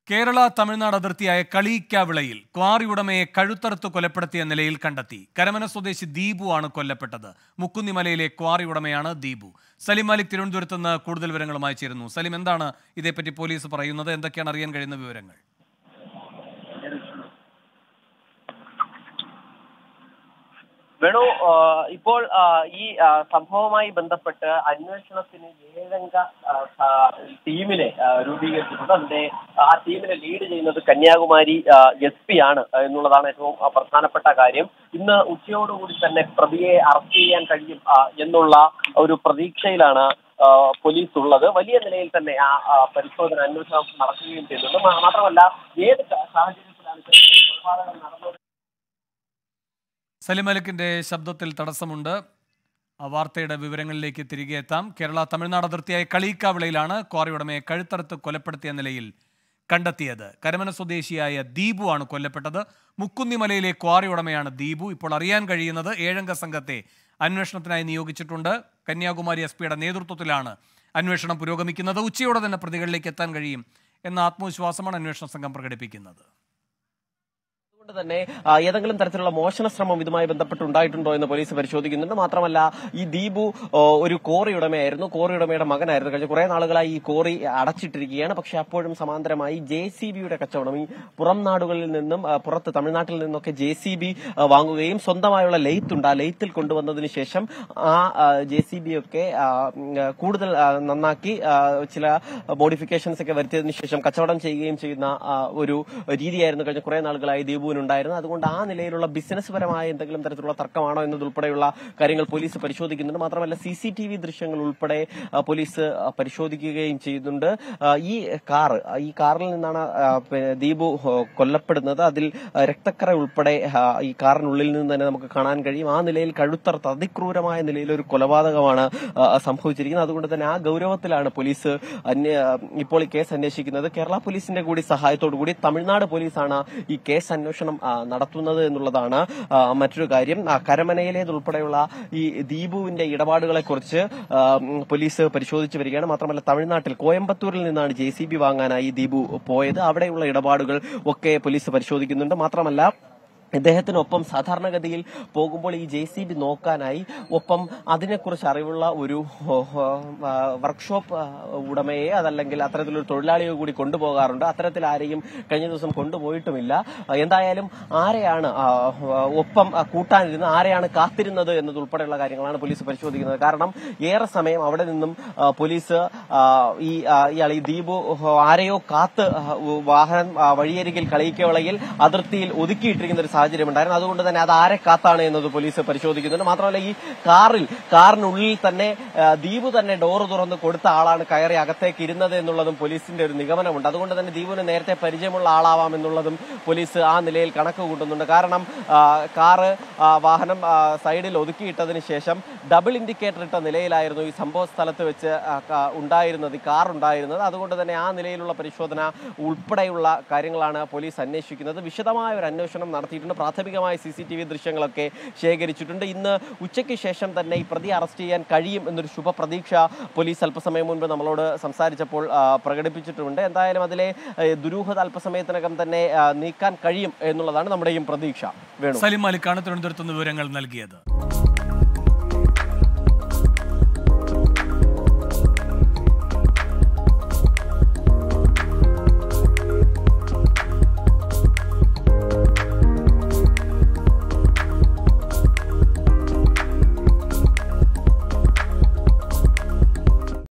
കേരള തമിഴ്നാട് അതിർത്തിയായ കളിയിക്കാവിളയിൽ ക്വാറി ഉടമയെ കഴുത്തറുത്ത് കൊലപ്പെടുത്തിയ നിലയിൽ കണ്ടെത്തി. കരമന സ്വദേശി ദീപു ആണ് കൊല്ലപ്പെട്ടത്. മുക്കുന്നിമലയിലെ ക്വാറി ഉടമയാണ് ദീപു. സലിം മാലിക് തിരുവനന്തപുരത്ത് നിന്ന് കൂടുതൽ വിവരങ്ങളുമായി ചേരുന്നു. സലിം, എന്താണ് ഇതേപ്പറ്റി പോലീസ് പറയുന്നത്? എന്തൊക്കെയാണ് അറിയാൻ കഴിയുന്ന വിവരങ്ങൾ? വേണു, ഇപ്പോൾ ഈ സംഭവവുമായി ബന്ധപ്പെട്ട് അന്വേഷണത്തിന് 7 അംഗ ടീമിനെ രൂപീകരിച്ചിട്ടുണ്ട്. അതിന്റെ ആ ടീമിനെ ലീഡ് ചെയ്യുന്നത് കന്യാകുമാരി SP ആണ് എന്നുള്ളതാണ് ഏറ്റവും പ്രധാനപ്പെട്ട കാര്യം. ഇന്ന് ഉച്ചയോടുകൂടി തന്നെ പ്രതിയെ അറസ്റ്റ് ചെയ്യാൻ കഴിയും എന്നുള്ള ഒരു പ്രതീക്ഷയിലാണ് പോലീസ് ഉള്ളത്. വലിയ നിലയിൽ തന്നെ ആ പരിശോധന അന്വേഷണം നടക്കുകയും ചെയ്തിട്ടുണ്ട്. മാത്രമല്ല, ഏത് സാഹചര്യത്തിലാണ് കൊലപാതകം നടന്നത്? സലിം മാലിക്കിന്റെ ശബ്ദത്തിൽ തടസ്സമുണ്ട്. വാർത്തയുടെ വിവരങ്ങളിലേക്ക് തിരികെ എത്താം. കേരള തമിഴ്നാട് അതിർത്തിയായ കളിയിക്കാവിളയിലാണ് ക്വാറി ഉടമയെ കഴുത്തറുത്ത് കൊലപ്പെടുത്തിയ നിലയിൽ കണ്ടെത്തിയത്. കരമന സ്വദേശിയായ ദീപു ആണ് കൊല്ലപ്പെട്ടത്. മുക്കുന്നിമലയിലെ ക്വാറി ഉടമയാണ് ദീപു. ഇപ്പോൾ അറിയാൻ കഴിയുന്നത് 7 അംഗ സംഘത്തെ അന്വേഷണത്തിനായി നിയോഗിച്ചിട്ടുണ്ട്. കന്യാകുമാരി SP നേതൃത്വത്തിലാണ് അന്വേഷണം പുരോഗമിക്കുന്നത്. ഉച്ചയോടെ തന്നെ പ്രതികളിലേക്ക് എത്താൻ കഴിയും എന്ന ആത്മവിശ്വാസമാണ് അന്വേഷണ സംഘം പ്രകടിപ്പിക്കുന്നത്. അതുകൊണ്ട് തന്നെ ഏതെങ്കിലും തരത്തിലുള്ള മോഷണ ശ്രമം ഇതുമായി ബന്ധപ്പെട്ടുണ്ടായിട്ടുണ്ടോ എന്ന് പോലീസ് പരിശോധിക്കുന്നുണ്ട്. മാത്രമല്ല, ഈ ദീപു ഒരു കോറി ഉടമയായിരുന്നു. കോറി ഉടമയുടെ മകനായിരുന്നു. കഴിഞ്ഞ കുറെ നാളുകളായി ഈ കോറി അടച്ചിട്ടിരിക്കുകയാണ്. പക്ഷെ അപ്പോഴും സമാന്തരമായി JCBയുടെ കച്ചവടം, ഈ പുറം നാടുകളിൽ നിന്നും പുറത്ത് തമിഴ്നാട്ടിൽ നിന്നൊക്കെ JCB വാങ്ങുകയും സ്വന്തമായുള്ള ലെയ്ത്ത് ഉണ്ട്, ആ ലെയ്ത്തിൽ കൊണ്ടുവന്നതിന് ശേഷം ആ JCB ഒക്കെ കൂടുതൽ നന്നാക്കി ചില മോഡിഫിക്കേഷൻസ് ഒക്കെ വരുത്തിയതിനു ശേഷം കച്ചവടം ചെയ്യുകയും ചെയ്യുന്ന ഒരു രീതിയായിരുന്നു കഴിഞ്ഞ കുറെ നാളുകളായി ദീപു ഉണ്ടായിരുന്നു. അതുകൊണ്ട് ആ നിലയിലുള്ള ബിസിനസ് പരമായ എന്തെങ്കിലും തരത്തിലുള്ള തർക്കമാണോ എന്നതുൾപ്പെടെയുള്ള കാര്യങ്ങൾ പോലീസ് പരിശോധിക്കുന്നുണ്ട്. മാത്രമല്ല, CCTV ദൃശ്യങ്ങൾ ഉൾപ്പെടെ പോലീസ് പരിശോധിക്കുകയും ചെയ്യുന്നുണ്ട്. ഈ കാറിൽ നിന്നാണ് ദീപു കൊല്ലപ്പെടുന്നത്. അതിൽ രക്തക്കറ ഉൾപ്പെടെ ഈ കാറിനുള്ളിൽ നിന്ന് തന്നെ നമുക്ക് കാണാൻ കഴിയും. ആ നിലയിൽ കഴുത്തറുത്ത് അതിക്രൂരമായ നിലയിൽ ഒരു കൊലപാതകമാണ് സംഭവിച്ചിരിക്കുന്നത്. അതുകൊണ്ട് തന്നെ ആ ഗൗരവത്തിലാണ് പോലീസ് ഇപ്പോൾ ഈ കേസ് അന്വേഷിക്കുന്നത്. കേരള പോലീസിന്റെ കൂടി സഹായത്തോടു കൂടി തമിഴ്നാട് പോലീസാണ് ഈ കേസ് അന്വേഷണം നടത്തുന്നത് എന്നുള്ളതാണ് മറ്റൊരു കാര്യം. കരമനയിലേതുൾപ്പെടെയുള്ള ഈ ദീപുവിന്റെ ഇടപാടുകളെ കുറിച്ച് പോലീസ് പരിശോധിച്ചു വരികയാണ്. മാത്രമല്ല, തമിഴ്നാട്ടിൽ കോയമ്പത്തൂരിൽ നിന്നാണ് JCB വാങ്ങാനായി ദീപു പോയത്. അവിടെയുള്ള ഇടപാടുകൾ ഒക്കെ പോലീസ് പരിശോധിക്കുന്നുണ്ട്. മാത്രമല്ല, ഇദ്ദേഹത്തിനൊപ്പം സാധാരണഗതിയിൽ പോകുമ്പോൾ ഈ JCB നോക്കാനായി ഒപ്പം അതിനെക്കുറിച്ച് അറിവുള്ള ഒരു വർക്ക്ഷോപ്പ് ഉടമയെ അതല്ലെങ്കിൽ അത്തരത്തിലൊരു തൊഴിലാളിയെ കൂടി കൊണ്ടുപോകാറുണ്ട്. അത്തരത്തിൽ ആരെയും കഴിഞ്ഞ ദിവസം കൊണ്ടുപോയിട്ടുമില്ല. എന്തായാലും ആരെയാണ് ഒപ്പം കൂട്ടാനിരുന്ന് ആരെയാണ് കാത്തിരുന്നത് എന്നതുൾപ്പെടെയുള്ള കാര്യങ്ങളാണ് പോലീസ് പരിശോധിക്കുന്നത്. കാരണം ഏറെ സമയം അവിടെ നിന്നും പോലീസ് ഈ ദീപു ആരെയോ കാത്ത് വാഹനം വഴിയരികിൽ കളിയിക്കവളയിൽ അതിർത്തിയിൽ ഒതുക്കിയിട്ടിരിക്കുന്ന ഒരു സാഹചര്യമുണ്ടായിരുന്നു. അതുകൊണ്ട് തന്നെ അത് ആരെ കാത്താണ് എന്നത് പോലീസ് പരിശോധിക്കുന്നുണ്ട്. മാത്രമല്ല, ഈ കാറിനുള്ളിൽ തന്നെ ദീപു തന്നെ ഡോറ് തുറന്ന് കൊടുത്ത ആളാണ് കയറി അകത്തേക്ക് ഇരുന്നത് എന്നുള്ളതും പോലീസിന്റെ ഒരു നിഗമനമുണ്ട്. അതുകൊണ്ട് തന്നെ ദീപുവിന് നേരത്തെ പരിചയമുള്ള ആളാവാം എന്നുള്ളതും പോലീസ് ആ നിലയിൽ കണക്ക് കൂട്ടുന്നുണ്ട്. കാരണം വാഹനം സൈഡിൽ ഒതുക്കിയിട്ടതിന് ശേഷം ഡബിൾ ഇൻഡിക്കേറ്റർ ഇട്ട നിലയിലായിരുന്നു ഈ സംഭവ സ്ഥലത്ത് വെച്ച് ഉണ്ടായിരുന്നത്, ഈ കാർ ഉണ്ടായിരുന്നത്. അതുകൊണ്ട് തന്നെ ആ നിലയിലുള്ള പരിശോധന ഉൾപ്പെടെയുള്ള കാര്യങ്ങളാണ് പോലീസ് അന്വേഷിക്കുന്നത്. വിശദമായ ഒരു അന്വേഷണം നടത്തിയിട്ടുണ്ട്. പ്രാഥമികമായ CCTV ദൃശ്യങ്ങളൊക്കെ ശേഖരിച്ചിട്ടുണ്ട്. ഇന്ന് ഉച്ചയ്ക്ക് ശേഷം തന്നെ ഈ പ്രതി അറസ്റ്റ് ചെയ്യാൻ കഴിയും എന്നൊരു ശുഭപ്രതീക്ഷ പോലീസ് അല്പസമയം മുൻപ് നമ്മളോട് സംസാരിച്ചപ്പോൾ പ്രകടിപ്പിച്ചിട്ടുണ്ട്. എന്തായാലും അതിലെ ദുരൂഹത അല്പസമയത്തിനകം തന്നെ നീക്കാൻ കഴിയും എന്നുള്ളതാണ് നമ്മുടെയും പ്രതീക്ഷ. സലിം മാലിക്കാണ് തിരുവനന്തപുരത്ത് നിന്ന് വിവരങ്ങൾ നൽകിയത്.